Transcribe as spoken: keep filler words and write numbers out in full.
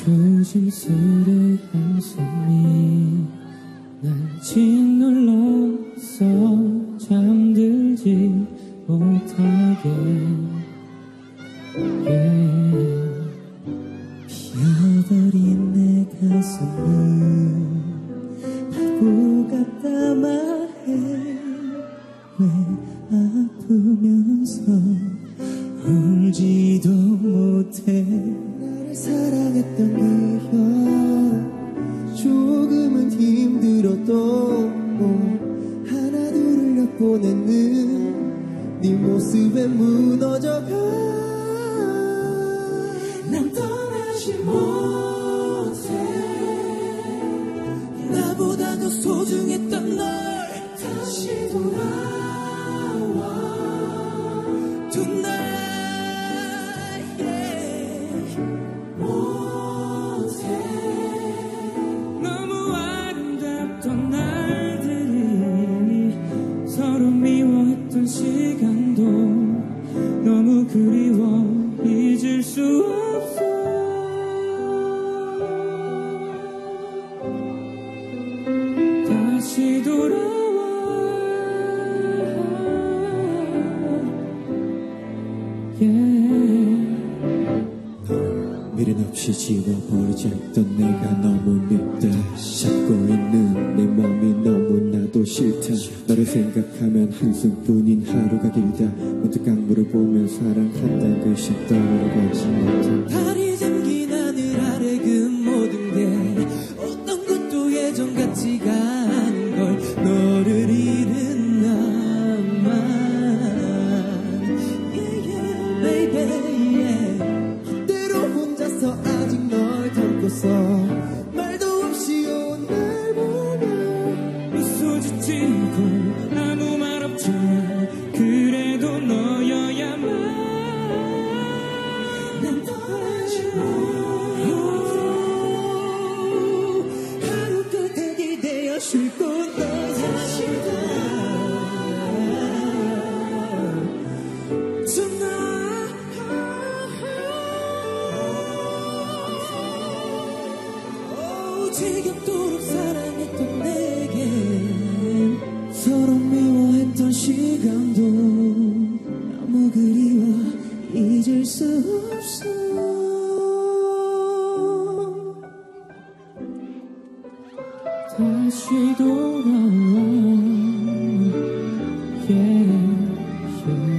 조심스레 한숨이 날 짓눌러서 잠들지 못하게 yeah. 피어버린 내 가슴은 바보 같다 말해. 왜 아프면서 울지도 못해. 나를 사랑했던 기억 조금은 힘들어도 하나 둘을 엿보내는 네 모습에 무너져가. 난 떠나지 못해. 나보다 더 소중했던 널 다시 돌아와. Tonight yeah. 못해. 너무 아름답던 날들이 서로 미워했던 시간도 너무 그리워 잊을 수 없어. 다시 돌아와 yeah. 미련 없이 지워버리자 했던 내가 너무 밉다. 잡고 있는 내 맘이 너무나도 싫다. 너를 생각하면 한숨뿐인 하루가 길다. 모두 강물을 보면 사랑한다는 글씨 떠오르지 못해. 달이 잠긴 하늘 아래 그 모든 게 어떤 것도 예전 같지가 않은 걸. 너를 잃은 나만 yeah, yeah, baby yeah. 이대로 혼자서 아직 널 담고서 말도 없이 온 날 보면 미소 짓고 아무 말 없지만 그래도 너여야만. 난 떠나지 못해. 하루 끝에 기대어 쉴 곳 다시 지겹도록 사랑했던 내게 서로 미워했던 시간도 너무 그리워 잊을 수 없어. 다시 돌아와 yeah, yeah.